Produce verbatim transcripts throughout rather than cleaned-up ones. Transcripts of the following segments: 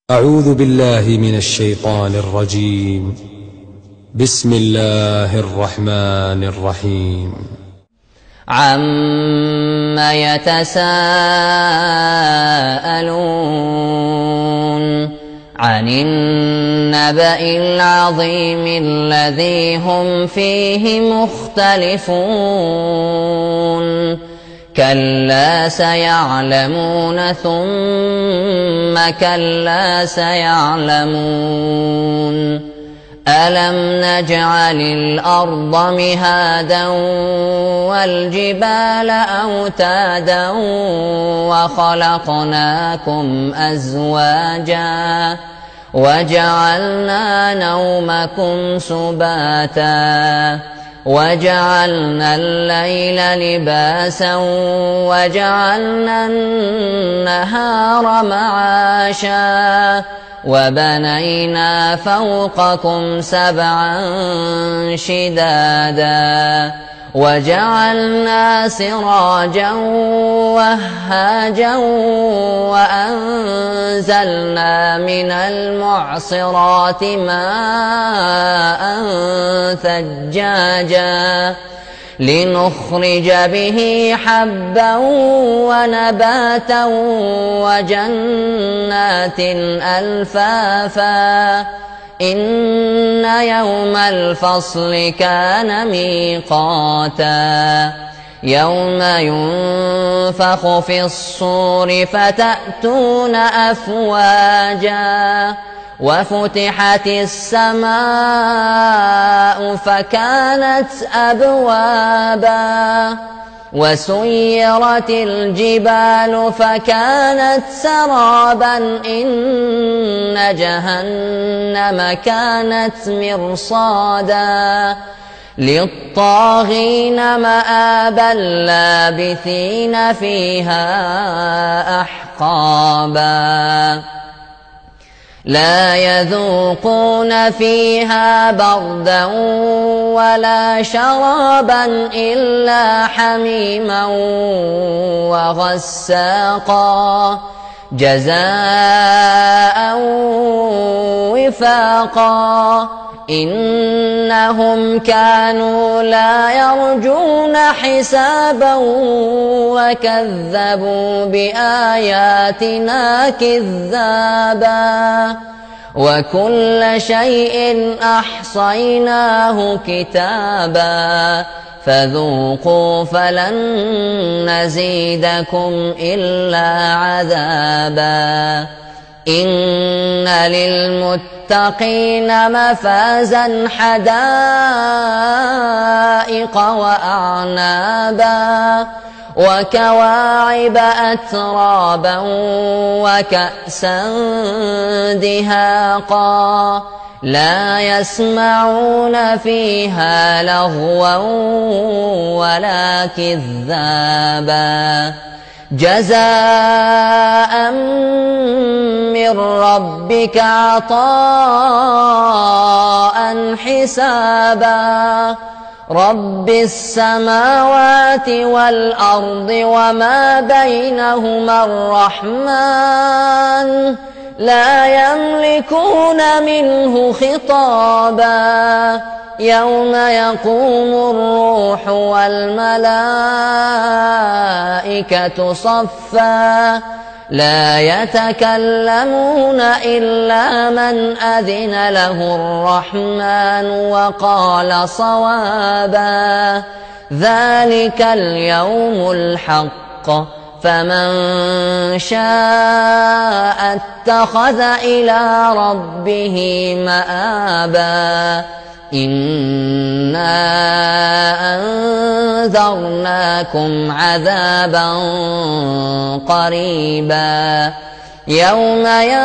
أعوذ بالله من الشيطان الرجيم. بسم الله الرحمن الرحيم. عَمَّ يَتَسَاءَلُونَ عَنِ النَّبَإِ الْعَظِيمِ الَّذِي هُمْ فِيهِ مُخْتَلِفُونَ كَلَّا سَيَعْلَمُونَ ثُمَّ كَلَّا سَيَعْلَمُونَ أَلَمْ نَجْعَلِ الْأَرْضَ مِهَادًا وَالْجِبَالَ أَوْتَادًا وَخَلَقْنَاكُمْ أَزْوَاجًا وَجَعَلْنَا نَوْمَكُمْ سُبَاتًا وَجَعَلْنَا اللَّيْلَ لِبَاسًا وَجَعَلْنَا النَّهَارَ مَعَاشًا وَبَنَيْنَا فَوْقَكُمْ سَبْعًا شِدَادًا وَجَعَلْنَا سِرَاجًا وَهَّاجًا وَأَنزَلْنَا مِنَ الْمُعْصِرَاتِ مَاءً ثَجَّاجًا لِنُخْرِجَ بِهِ حَبًّا وَنَبَاتًا وَجَنَّاتٍ أَلْفَافًا إِنَّ يَوْمَ الْفَصْلِ كَانَ مِيقَاتًا يَوْمَ يُنفَخُ فِي الصُّورِ فَتَأْتُونَ أَفْوَاجًا وَفُتِحَتِ السَّمَاءُ فَكَانَتْ أَبْوَابًا وَسُيِّرَتِ الْجِبَالُ فَكَانَتْ سَرَابًا إِنَّ جَهَنَّمَ كَانَتْ مِرْصَادًا لِلطَّاغِينَ مَآبًا لَابِثِينَ فِيهَا أَحْقَابًا لَا يَذُوقُونَ فِيهَا بَرْدًا وَلَا شَرَابًا إِلَّا حَمِيمًا وَغَسَّاقًا جَزَاءً وِفَاقًا إِنَّهُمْ كَانُوا لَا يَرْجُونَ حِسَابًا وَكَذَّبُوا بِآيَاتِنَا كِذَّابًا وَكُلَّ شَيْءٍ أَحْصَيْنَاهُ كِتَابًا فَذُوقُوا فَلَن نَّزِيدَكُمْ إِلَّا عَذَابًا إِنَّ لِلْمُتَّقِينَ مَفَازًا حَدَائِقَ وَأَعْنَابًا وَكَوَاعِبَ أَتْرَابًا وَكَأْسًا دِهَاقًا لَا يَسْمَعُونَ فِيهَا لَغْوًا وَلَا كِذَّابًا جَزَاءً مِّن رَّبِّكَ عَطَاءً حِسَابًا رَبِّ السَّمَاوَاتِ وَالْأَرْضِ وَمَا بَيْنَهُمَا الرَّحْمَنُ لَا يَمْلِكُونَ مِنْهُ خِطَابًا يَوْمَ يَقُومُ الرُّوحُ وَالْمَلَائِكَةُ صَفًّا لَا يَتَكَلَّمُونَ إِلَّا مَنْ أَذِنَ لَهُ الرَّحْمَنُ وَقَالَ صَوَابًا ذَلِكَ الْيَوْمُ الْحَقُّ فَمَنْ شَاءَ اتَّخَذَ إِلَى رَبِّهِ مَآبًا إِنَّا أَنذَرْنَاكُمْ عَذَابًا قَرِيبًا يَوْمَ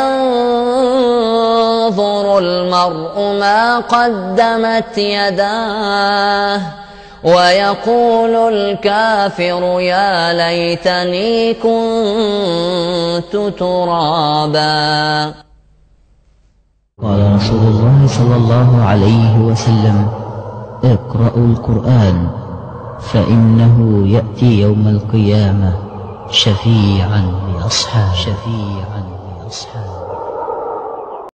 يَنظُرُ الْمَرْءُ مَا قَدَّمَتْ يَدَاهُ وَيَقُولُ الْكَافِرُ يَا لَيْتَنِي كُنتُ تُرَابًا. قال رسول الله صلى الله عليه وسلم: اقرأوا القرآن فإنه يأتي يوم القيامة شفيعا لأصحابه.